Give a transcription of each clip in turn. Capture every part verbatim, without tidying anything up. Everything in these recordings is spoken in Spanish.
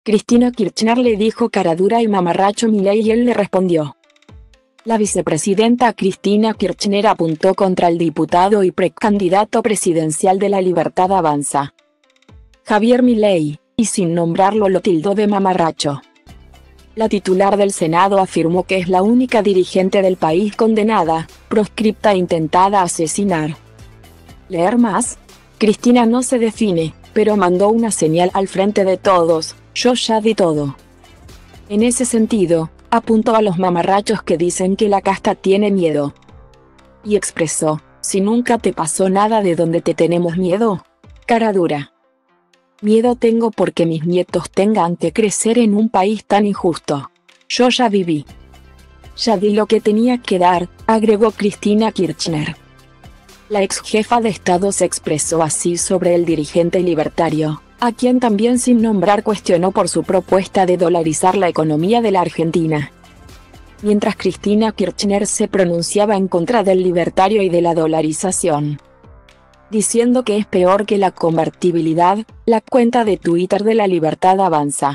Cristina Kirchner le dijo caradura y mamarracho Milei y él le respondió. La vicepresidenta Cristina Kirchner apuntó contra el diputado y precandidato presidencial de La Libertad Avanza, Javier Milei, y sin nombrarlo lo tildó de mamarracho. La titular del Senado afirmó que es la única dirigente del país condenada, proscripta e intentada asesinar. ¿Leer más? Cristina no se define, pero mandó una señal al frente de todos: yo ya di todo. En ese sentido, apuntó a los mamarrachos que dicen que la casta tiene miedo. Y expresó: si nunca te pasó nada, ¿de dónde te tenemos miedo? Cara dura. Miedo tengo porque mis nietos tengan que crecer en un país tan injusto. Yo ya viví. Ya di lo que tenía que dar, agregó Cristina Kirchner. La ex jefa de Estado se expresó así sobre el dirigente libertario, a quien también sin nombrar cuestionó por su propuesta de dolarizar la economía de la Argentina. Mientras Cristina Kirchner se pronunciaba en contra del libertario y de la dolarización, diciendo que es peor que la convertibilidad, la cuenta de Twitter de La Libertad Avanza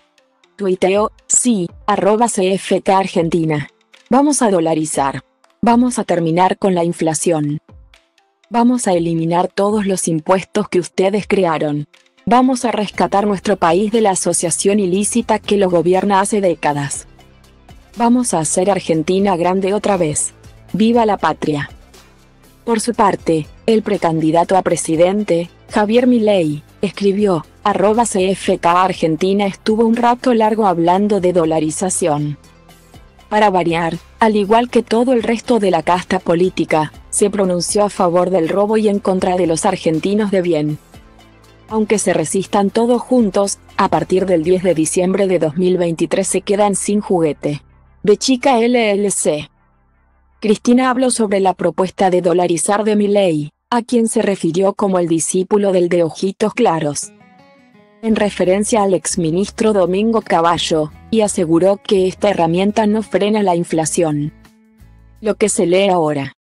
tuiteó: sí, arroba C F K Argentina. Vamos a dolarizar. Vamos a terminar con la inflación. Vamos a eliminar todos los impuestos que ustedes crearon. Vamos a rescatar nuestro país de la asociación ilícita que lo gobierna hace décadas. Vamos a hacer Argentina grande otra vez. ¡Viva la patria! Por su parte, el precandidato a presidente, Javier Milei, escribió, arroba C F K Argentina estuvo un rato largo hablando de dolarización. Para variar, al igual que todo el resto de la casta política, se pronunció a favor del robo y en contra de los argentinos de bien. Aunque se resistan todos juntos, a partir del diez de diciembre de dos mil veintitrés se quedan sin juguete. Bechica L L C. Cristina habló sobre la propuesta de dolarizar de Milei, a quien se refirió como el discípulo del de ojitos claros, en referencia al exministro Domingo Cavallo, y aseguró que esta herramienta no frena la inflación. Lo que se lee ahora.